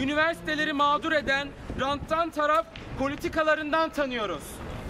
üniversiteleri mağdur eden ranttan taraf politikalarından tanıyoruz.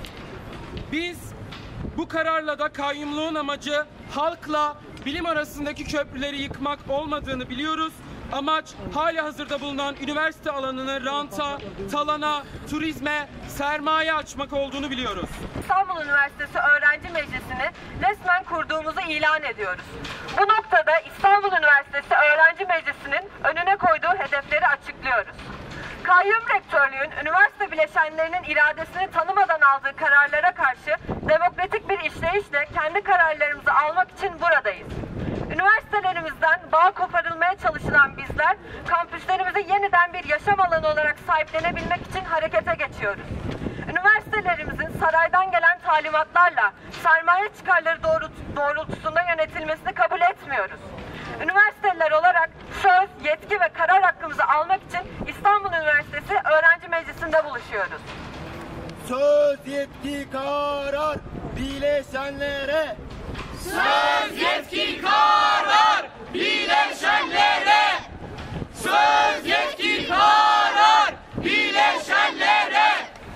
Biz bu kararla da kayyumluğun amacı halkla bilim arasındaki köprüleri yıkmak olmadığını biliyoruz. Amaç halihazırda bulunan üniversite alanını ranta, talana, turizme, sermaye açmak olduğunu biliyoruz. İstanbul Üniversitesi Öğrenci Meclisi'ni resmen kurduğumuzu ilan ediyoruz. Bu noktada İstanbul Üniversitesi Öğrenci Meclisi'nin önüne koyduğu hedefleri açıklıyoruz. Kayyum rektörlüğün üniversite bileşenlerinin iradesini tanımadan aldığı kararlara karşı demokratik bir işleyişle kendi kararlarımızı almak için buradayız. Üniversitelerimizden bağ koparılmaya çalışılan bizler, kampüslerimizi yeniden bir yaşam alanı olarak sahiplenebilmek için harekete geçiyoruz. Üniversitelerimizin saraydan gelen talimatlarla sermaye çıkarları doğrultusunda yönetilmesini kabul etmiyoruz. Üniversiteliler olarak söz, yetki ve karar hakkımızı almak için İstanbul Üniversitesi Öğrenci Meclisi'nde buluşuyoruz. Söz, yetki, karar bileşenlere. Söz, yetki, karar bileşenlere. Söz, yetki, karar bileşenlere.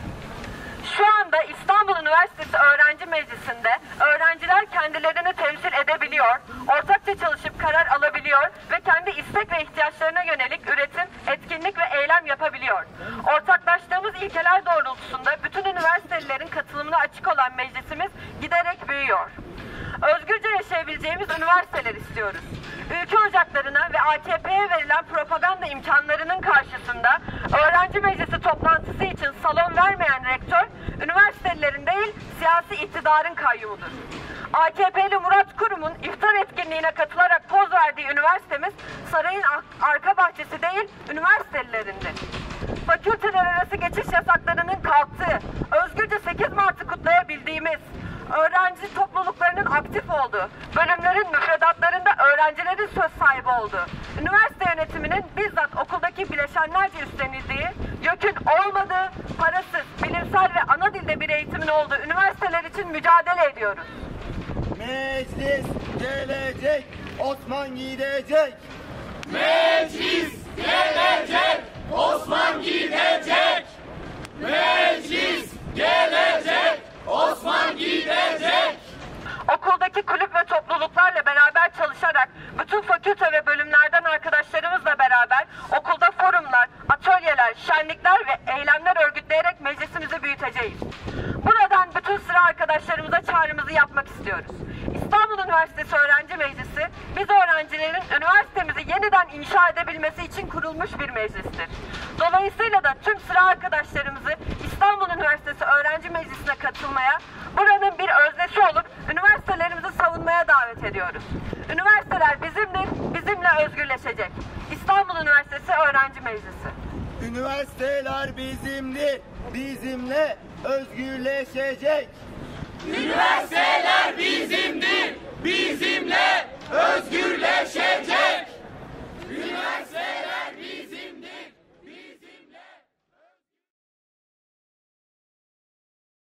Şu anda İstanbul Üniversitesi Öğrenci Meclisi'nde öğrenciler kendilerini temsil edebiliyor, ortakça çalışıp karar alabiliyor ve kendi istek ve ihtiyaçlarına yönelik üretim, etkinlik ve eylem yapabiliyor. Ortaklaştığımız ilkeler doğrultusunda bütün üniversitelilerin katılımına açık olan meclisimiz giderek büyüyor. Özgürce yaşayabileceğimiz üniversiteler istiyoruz. Ülke ocaklarına ve AKP'ye verilen propaganda imkanlarının karşısında öğrenci meclisi toplantısı için salon vermeyen rektör, üniversitelerin değil siyasi iktidarın kayyumudur. AKP'li Murat Kurum'un iftar etkinliğine katılarak poz verdiği üniversitemiz sarayın arka bahçesi değil üniversitelilerindir. Fakülteler arası geçiş yasaklarının kalktığı, özgürce 8 Mart'ı kutlayabildiğimiz, öğrenci topluluklarının aktif olduğu, bölümlerin müfredatlarında öğrencilerin söz sahibi olduğu, üniversite yönetiminin bizzat okuldaki bileşenlerce üstlenildiği, YÖK'ün olmadığı, parasız, bilimsel ve ana dilde bir eğitimin olduğu üniversiteler için mücadele ediyoruz. Meclis gelecek, Osman gidecek. Meclis gelecek, Osman gidecek. Meclis gelecek, Osman gidecek. Okuldaki kulüp ve topluluklarla beraber çalışarak bütün fakülte ve bölümlerden arkadaşlarımızla beraber okulda forumlar, atölyeler, şenlikler ve eylemler örgütleyerek meclisimizi büyüteceğiz. Buradan bütün sıra arkadaşlarımıza çağrımızı yapmak istiyoruz. İstanbul Üniversitesi Öğrenci Meclisi, biz öğrencilerin üniversitemizi yeniden inşa edebilmesi için kurulmuş bir meclistir. Dolayısıyla da tüm sıra arkadaşlarımızı İstanbul Üniversitesi Öğrenci Meclisi'ne katılmaya, buranın bir öznesi olup üniversitelerimizi savunmaya davet ediyoruz. Üniversiteler bizimdir, bizimle özgürleşecek. İstanbul Üniversitesi Öğrenci Meclisi. Üniversiteler bizimdir, bizimle özgürleşecek. Üniversiteler bizimdir.